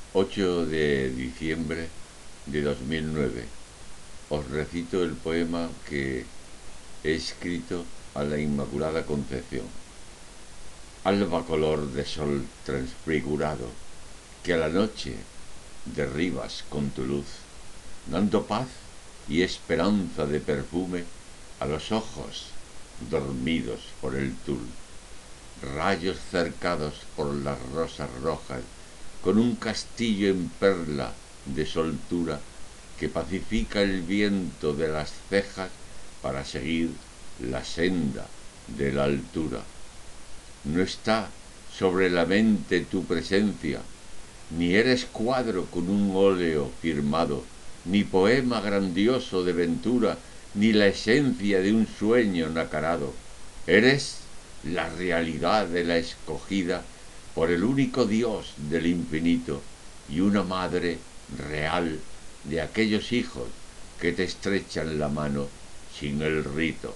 8 de diciembre de 2009. Os recito el poema que he escrito a la Inmaculada Concepción. Alba color de sol transfigurado, que a la noche derribas con tu luz, dando paz y esperanza de perfume a los ojos dormidos por el tul. Rayos cercados por las rosas rojas, con un castillo en perla de soltura que pacifica el viento de las cejas para seguir la senda de la altura. No está sobre la mente tu presencia, ni eres cuadro con un óleo firmado, ni poema grandioso de ventura, ni la esencia de un sueño nacarado. Eres la realidad de la escogida por el único Dios del infinito y una madre real de aquellos hijos que te estrechan la mano sin el rito.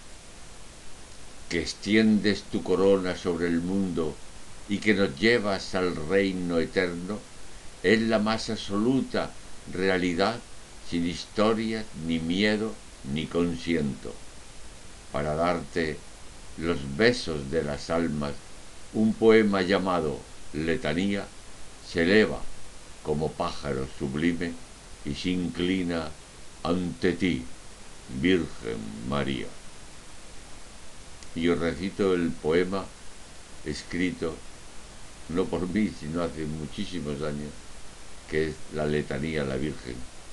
Que extiendes tu corona sobre el mundo y que nos llevas al reino eterno, es la más absoluta realidad, sin historias, ni miedo, ni consiento. Para darte los besos de las almas, un poema llamado Letanía se eleva como pájaro sublime y se inclina ante ti, Virgen María. Y os recito el poema escrito no por mí, sino hace muchísimos años, que es la letanía a la Virgen.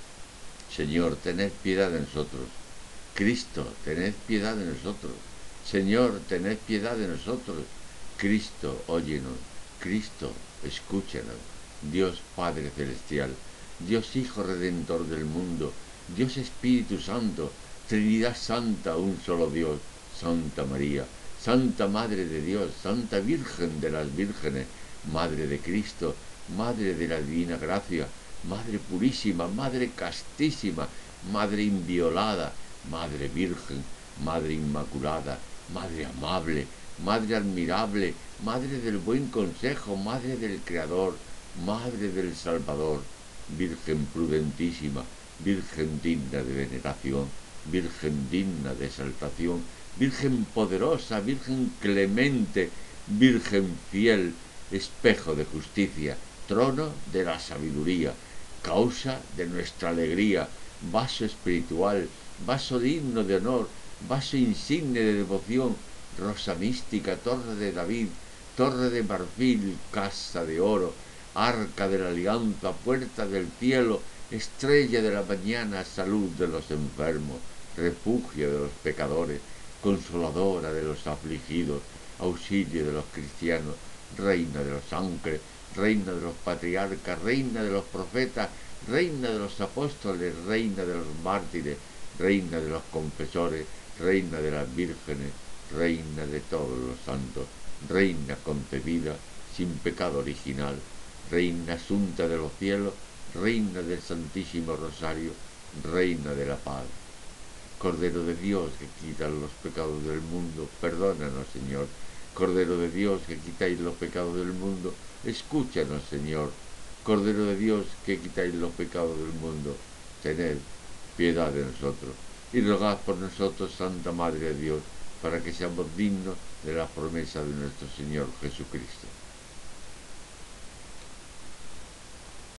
Señor, tened piedad de nosotros. Cristo, tened piedad de nosotros. Señor, tened piedad de nosotros. Cristo, óyenos. Cristo, escúchanos. Dios Padre Celestial, Dios Hijo Redentor del mundo, Dios Espíritu Santo, Trinidad Santa, un solo Dios, Santa María, Santa Madre de Dios, Santa Virgen de las Vírgenes, Madre de Cristo, Madre de la Divina Gracia, Madre Purísima, Madre Castísima, Madre Inviolada, Madre Virgen, Madre Inmaculada, Madre Amable, Madre Admirable, Madre del Buen Consejo, Madre del Creador, Madre del Salvador, Virgen prudentísima, Virgen digna de veneración, Virgen digna de exaltación, Virgen poderosa, Virgen clemente, Virgen fiel, espejo de justicia, trono de la sabiduría, causa de nuestra alegría, vaso espiritual, vaso digno de honor, vaso insigne de devoción, rosa mística, torre de David, torre de marfil, casa de oro, arca de la alianza, puerta del cielo, estrella de la mañana, salud de los enfermos, refugio de los pecadores, consoladora de los afligidos, auxilio de los cristianos, reina de los ángeles, reina de los patriarcas, reina de los profetas, reina de los apóstoles, reina de los mártires, reina de los confesores, reina de las vírgenes, reina de todos los santos, reina concebida sin pecado original, reina asunta de los cielos, reina del Santísimo Rosario, reina de la paz. Cordero de Dios que quitas los pecados del mundo, perdónanos, Señor. Cordero de Dios que quitáis los pecados del mundo, escúchanos, Señor. Cordero de Dios que quitáis los pecados del mundo, tened piedad de nosotros. Y rogad por nosotros, Santa Madre de Dios, para que seamos dignos de la promesa de nuestro Señor Jesucristo.